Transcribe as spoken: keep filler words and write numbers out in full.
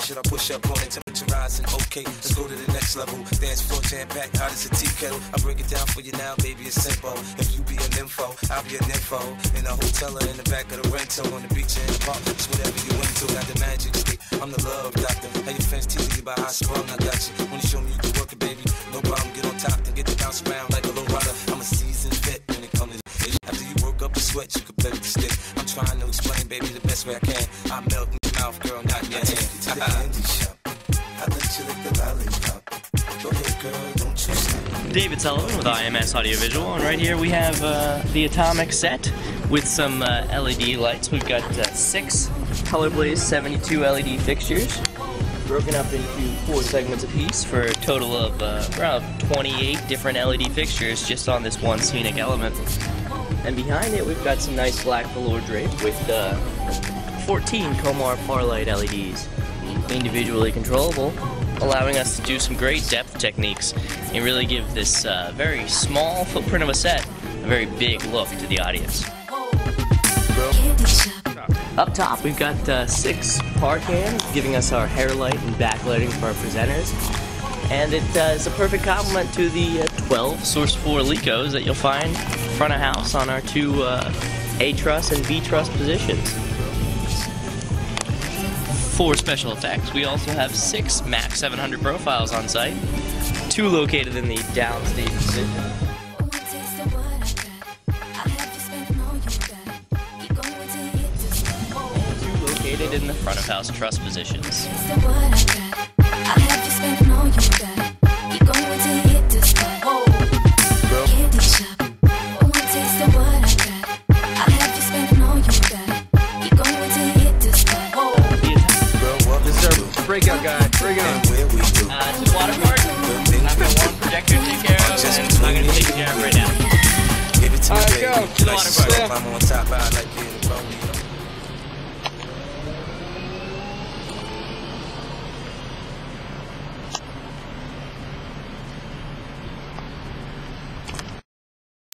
should I push up on it? Temperature rising, okay, let's go to the next level. Dance floor jam packed, hot as a tea kettle. I break it down for you now, baby, it's simple. If you be an info, I'll be an info. In a hotel or in the back of the rental, on the beach or in the park, it's whatever you into. Got the magic stick, I'm the love doctor. How your fans teasing you about how strong I got you. When you show me you can work it, baby, no problem. Get on top and get to bounce around like a low rider. I'm a seasoned vet when it comes to this. After you work up the sweat, you can play with the stick. I'm trying to explain, baby, the best way I can. I melt in your mouth, girl, not in your hand. To the candy shop, I let you lick the lollipop. Go ahead, girl, don't you stop. David Sullivan with I M S Audiovisual, and right here we have uh, the Atomic set with some uh, L E D lights. We've got uh, six Color Blaze seventy-two L E D fixtures, broken up into four segments apiece for a total of uh, around twenty-eight different L E D fixtures just on this one scenic element. And behind it we've got some nice black velour drape with uh, fourteen Comar Farlight L E Ds, individually controllable, allowing us to do some great depth techniques and really give this uh, very small footprint of a set a very big look to the audience. Up top we've got uh, six par cams giving us our hair light and backlighting for our presenters, and it uh, is a perfect complement to the uh, twelve Source four Lecos that you'll find front of house on our two uh, A-truss and B-truss positions. For special effects, we also have six Mac seven hundred profiles on site, two located in the downstage position, and two located in the front of house truss positions. Breakout guy, break it on. Uh, it's a water park. I've got one projector to take care of, and I'm going to take care of it right now. Give it to me, Alright, go. baby. To the water park. I'm on top, I like